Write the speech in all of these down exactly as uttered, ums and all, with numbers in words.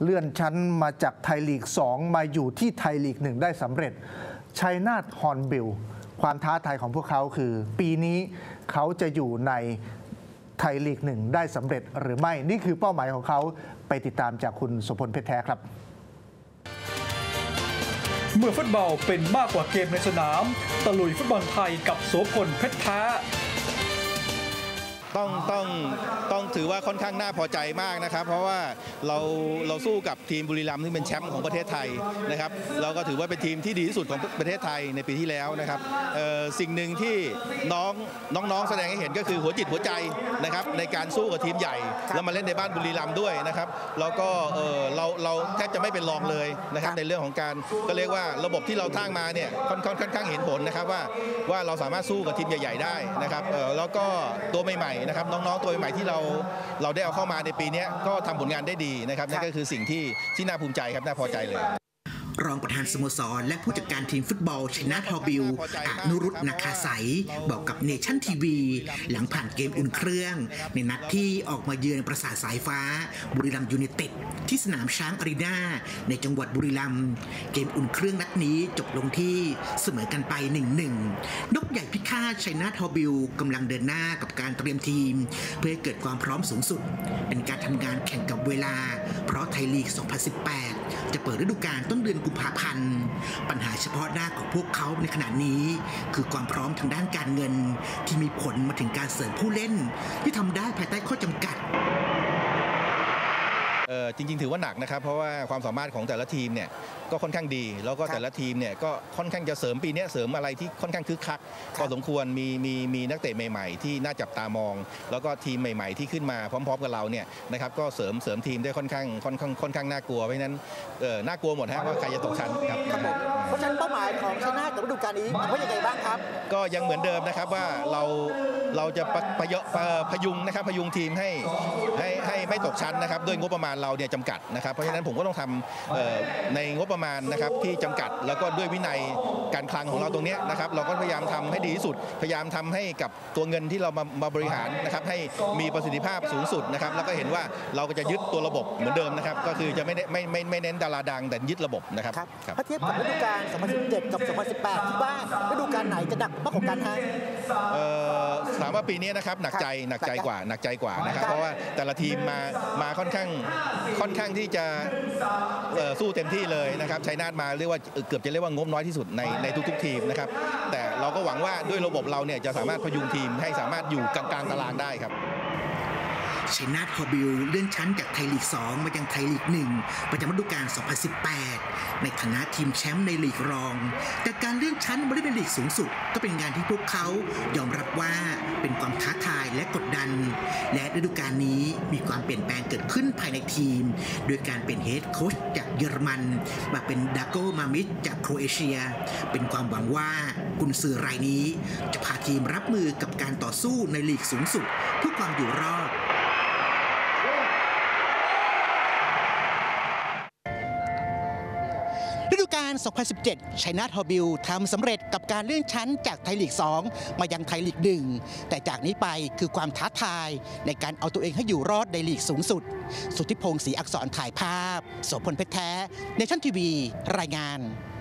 เลื่อนชั้นมาจากไทยลีกสองมาอยู่ที่ไทยลีกหนึ่งได้สำเร็จชัยนาทฮอร์นบิลความท้าทายของพวกเขาคือปีนี้เขาจะอยู่ในไทยลีกหนึ่งได้สำเร็จหรือไม่นี่คือเป้าหมายของเขาไปติดตามจากคุณโสพลเพชรแท้ครับเมื่อฟุตบอลเป็นมากกว่าเกมในสนามตะลุยฟุตบอลไทยกับโสพลเพชรแท้ต้องต้องต้องถือว่าค่อนข้างน่าพอใจมากนะครับเพราะว่าเราเราสู้กับทีมบุรีรัมย์ที่เป็นแชมป์ของประเทศไทยนะครับเราก็ถือว่าเป็นทีมที่ดีที่สุดของประเทศไทยในปีที่แล้วนะครับสิ่งหนึ่งที่น้องน้องๆแสดงให้เห็นก็คือหัวจิตหัวใจนะครับในการสู้กับทีมใหญ่แล้วมาเล่นในบ้านบุรีรัมย์ด้วยนะครับแล้วก็เราเราแทบจะไม่เป็นรองเลยนะครับในเรื่องของการก็เรียกว่าระบบที่เราตั้งมาเนี่ยค่อนข้างค่อนข้างเห็นผลนะครับว่าว่าเราสามารถสู้กับทีมใหญ่ๆได้นะครับแล้วก็ตัวใหม่นะครับน้องๆตัวใหม่ที่เราเราได้เอาเข้ามาในปีนี้ก็ทำผลงานได้ดีนะครับนั่นก็คือสิ่งที่ที่น่าภูมิใจครับน่าพอใจเลยรองประธานสโมสรและผู้จัดการทีมฟุตบอลชัยนาทฮอร์บิลอนุรุตนาคาใสบอกกับเนชั่นทีวีหลังผ่านเกมอุ่นเครื่องในนัดที่ออกมาเยือนปราสาทสายฟ้าบุรีรัมย์ยูไนเต็ดที่สนามช้างอารีนาในจังหวัดบุรีรัมย์เกมอุ่นเครื่องนัดนี้จบลงที่เสมอกันไป หนึ่งหนึ่ง นกใหญ่พิฆาตชัยนาทฮอร์บิลกำลังเดินหน้ากับการเตรียมทีมเพื่อให้เกิดความพร้อมสูงสุดเป็นการทำงานแข่งกับเวลาเพราะไทยลีก สองพันสิบแปด จะเปิดฤดูกาลต้นเดือนกุมภาพันธ์ปัญหาเฉพาะหน้าของพวกเขาในขณะนี้คือความพร้อมทางด้านการเงินที่มีผลมาถึงการเสริมผู้เล่นที่ทำได้ภายใต้ข้อจำกัดจริงๆถือว่าหนักนะครับเพราะว่าความสามารถของแต่ละทีมเนี่ยก็ค่อนข้างดีแล้วก็แต่ละทีมเนี่ยก็ค่อนข้างจะเสริมปีนี้เสริมอะไรที่ค่อนข้างคึกคักพอสมควรมีมีมีนักเตะใหม่ๆที่น่าจับตามองแล้วก็ทีมใหม่ๆที่ขึ้นมาพร้อมๆกับเราเนี่ยนะครับก็เสริมเสริมทีมได้ค่อนข้างค่อนข้างค่อนข้างน่ากลัวเพราะฉะนั้นเออน่ากลัวหมดฮะว่าใครจะตกชั้นครับเพราะฉะนั้นเป้าหมายของชัยนาทกับฤดูกาลนี้ว่ายังไงบ้างครับก็ยังเหมือนเดิมนะครับว่าเราเราจะประยพยุงนะครับพยุงทีมให้ให้ให้ไม่ตกชั้นนะครับด้วยงบประมาณเราเนี่ยจำกัดนะครับเพราะฉะนั้นผมก็ต้องทำในงบประมาณนะครับที่จำกัดแล้วก็ด้วยวินัยการคลังของเราตรงนี้นะครับเราก็พยายามทำให้ดีที่สุดพยายามทำให้กับตัวเงินที่เรามามาบริหารนะครับให้มีประสิทธิภาพสูงสุดนะครับแล้วก็เห็นว่าเราก็จะยึดตัวระบบเหมือนเดิมนะครับก็คือจะไม่ไม่ไม่ไม่เน้นดาราดังแต่ยึดระบบนะครับถ้าเทียบกับฤดูกาลสองพันสิบเจ็ดกับสองพันสิบแปดที่ว่าฤดูกาลไหนจะหนักมากกว่ากันฮะถามว่าปีนี้นะครับหนักใจหนักใจกว่าหนักใจกว่านะครับเพราะว่าแต่ละทีมมามาค่อนข้างค่อนข้างที่จะสู้เต็มที่เลยนะครับชัยนาทมาเรียกว่าเกือบจะเรียกว่างบน้อยที่สุดในในทุกๆทีมนะครับแต่เราก็หวังว่าด้วยระบบเราเนี่ยจะสามารถพยุงทีมให้สามารถอยู่กลางๆตารางได้ครับชัยนาทฮอร์บิลเลื่อนชั้นจากไทยลีกสองมายังไทยลีกหนึ่งประจำฤดูกาลสองพันสิบแปดในฐานะทีมแชมป์ในลีกรองแต่การเลื่อนชั้นมาเล่นในลีกสูงสุดก็เป็นงานที่พวกเขายอมรับว่าเป็นความท้าทายและกดดันและฤดูกาลนี้มีความเปลี่ยนแปลงเกิดขึ้นภายในทีมโดยการเป็นเฮดโค้ชจากเยอรมันมาเป็นดาโกมามิชจากโครเอเชียเป็นความหวังว่ากุนซือรายนี้จะพาทีมรับมือกับการต่อสู้ในลีกสูงสุดเพื่อความอยู่รอดฤดูกาล สองพันสิบเจ็ด ชัยนาทฮอร์บิลทำสำเร็จกับการเลื่อนชั้นจากไทยลีก สอง มายังไทยลีก หนึ่ง แต่จากนี้ไปคือความท้าทายในการเอาตัวเองให้อยู่รอดในลีกสูงสุดสุทธิพงศ์ศรีอักษรถ่ายภาพโสพลเพชรแท้เนชั่นทีวีรายงาน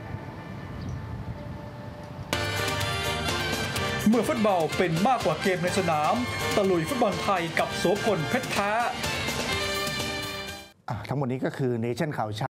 เมื่อฟุตบอลเป็นมากกว่าเกมในสนามตะลุยฟุตบอลไทยกับโสพลเพชรแท้ทั้งหมดนี้ก็คือเนชั่นข่าว